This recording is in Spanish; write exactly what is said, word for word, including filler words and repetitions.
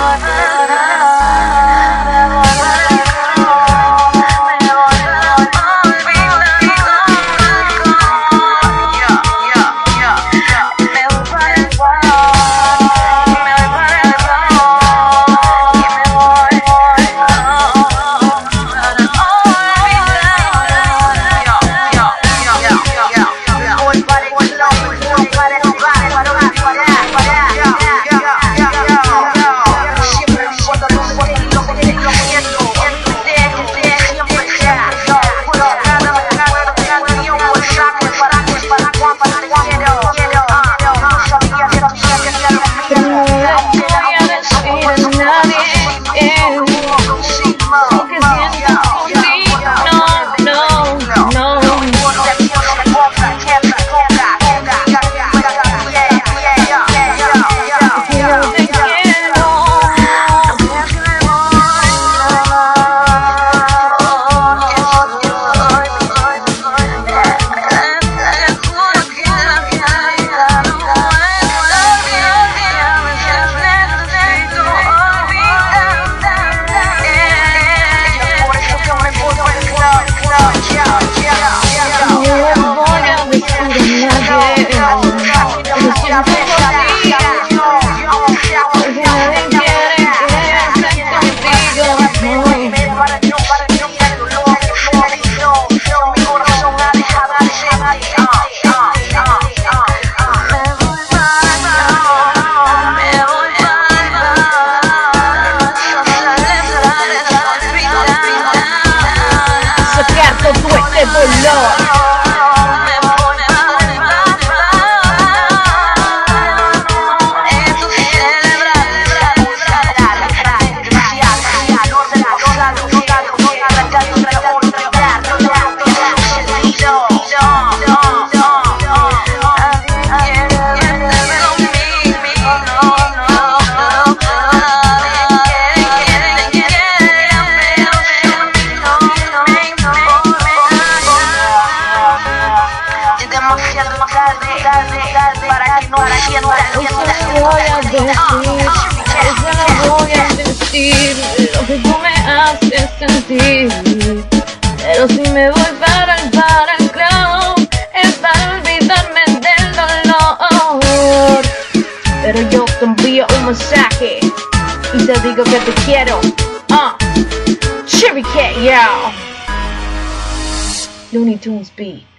Para que no voy a decir, eso voy a decir lo que tú me haces sentir. Pero si me voy para el, para el club es para olvidarme del dolor. Pero yo te envío un mensaje y te digo que te quiero. Ah, uh, Cherry Cat, yeah. Looney Tunes beat.